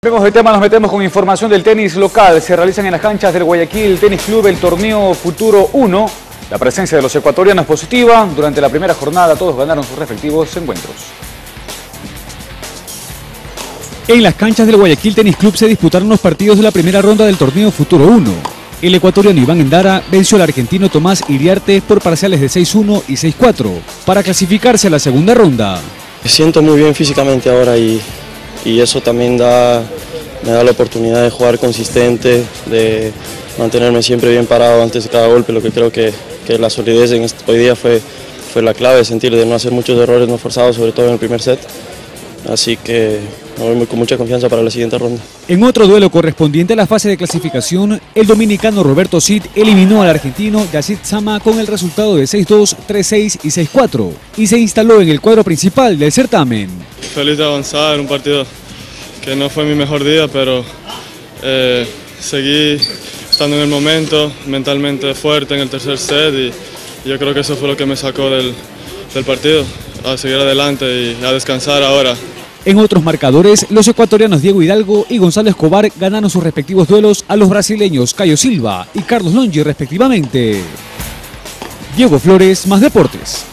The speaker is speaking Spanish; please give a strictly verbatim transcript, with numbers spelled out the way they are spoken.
Vemos el tema, nos metemos con información del tenis local. Se realizan en las canchas del Guayaquil Tenis Club el torneo Futuro uno. La presencia de los ecuatorianos es positiva. Durante la primera jornada todos ganaron sus respectivos encuentros. En las canchas del Guayaquil Tenis Club se disputaron los partidos de la primera ronda del torneo Futuro uno. El ecuatoriano Iván Endara venció al argentino Tomás Iriarte por parciales de seis uno y seis cuatro para clasificarse a la segunda ronda. Me siento muy bien físicamente ahora y, y eso también da, me da la oportunidad de jugar consistente, de mantenerme siempre bien parado antes de cada golpe, lo que creo que, que la solidez en este, hoy día fue, fue la clave, sentir de no hacer muchos errores no forzados, sobre todo en el primer set. Así que me voy muy, con mucha confianza para la siguiente ronda. En otro duelo correspondiente a la fase de clasificación, el dominicano Roberto Cid eliminó al argentino Yacid Sama con el resultado de seis dos, tres seis y seis cuatro y se instaló en el cuadro principal del certamen. Feliz de avanzar, un partido que no fue mi mejor día, pero eh, seguí estando en el momento, mentalmente fuerte en el tercer set y yo creo que eso fue lo que me sacó del, del partido, a seguir adelante y a descansar ahora. En otros marcadores, los ecuatorianos Diego Hidalgo y Gonzalo Escobar ganaron sus respectivos duelos a los brasileños Caio Silva y Carlos Longi respectivamente. Diego Flores, Más Deportes.